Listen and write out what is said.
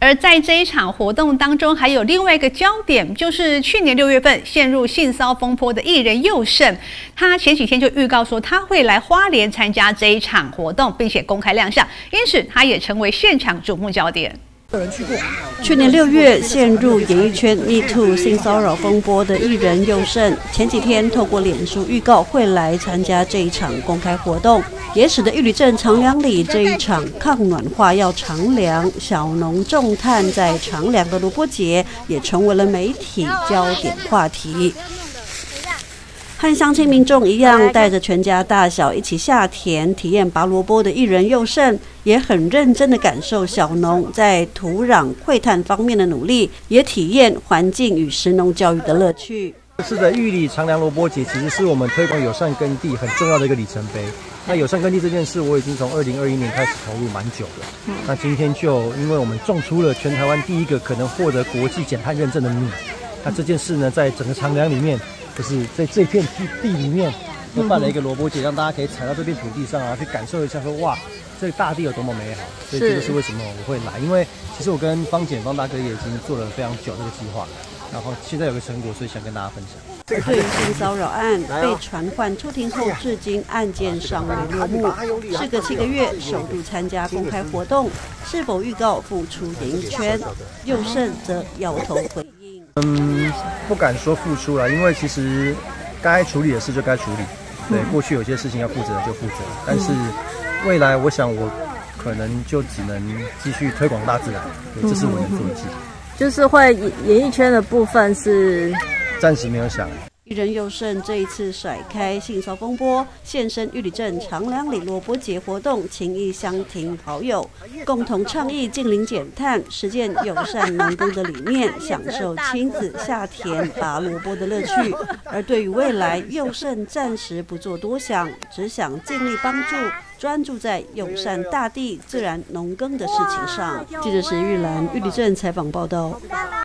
而在这一场活动当中，还有另外一个焦点，就是去年6月份陷入性骚风波的艺人宥胜，他前几天就预告说他会来花莲参加这一场活动，并且公开亮相，因此他也成为现场瞩目焦点。 有人去过。 去年6月陷入演艺圈 Me Too 性骚扰风波的艺人宥胜，前几天透过脸书预告会来参加这一场公开活动，也使得玉里镇长良里这一场抗暖化要长粮、小农种炭在长粮的萝卜节，也成为了媒体焦点话题。 和乡亲民众一样，带着全家大小一起下田体验拔萝卜的艺人宥胜，也很认真地感受小农在土壤窥探方面的努力，也体验环境与食农教育的乐趣。 是的，玉里长良萝卜节其实是我们推广友善耕地很重要的一个里程碑。那友善耕地这件事，我已经从2021年开始投入蛮久了。那今天就因为我们种出了全台湾第一个可能获得国际减碳认证的米，那这件事呢，在整个长良里面。 就是在这片地里面，就办了一个萝卜节，让大家可以踩到这片土地上啊，去感受一下说哇，这个大地有多么美好。所以这就是为什么我会来，因为其实我跟方大哥也已经做了非常久这个计划，然后现在有个成果，所以想跟大家分享。 对于性骚扰案被传唤出庭后，至今案件尚未落幕。事隔7个月，首度参加公开活动，是否预告复出演艺圈？宥胜则摇头回应。 不敢说付出了，因为其实该处理的事就该处理。对，过去有些事情要负责就负责，但是未来我想我可能就只能继续推广大自然，这是我能做的事情。 就是会演艺圈的部分是暂时没有想。 艺人宥胜这一次甩开性骚风波，现身玉里镇长良里萝卜节活动，情谊乡庭好友共同倡议近邻减碳，实践友善农耕的理念，享受亲子下田拔萝卜的乐趣。而对于未来，宥胜暂时不做多想，只想尽力帮助，专注在友善大地、自然农耕的事情上。记者石玉兰，玉里镇采访报道。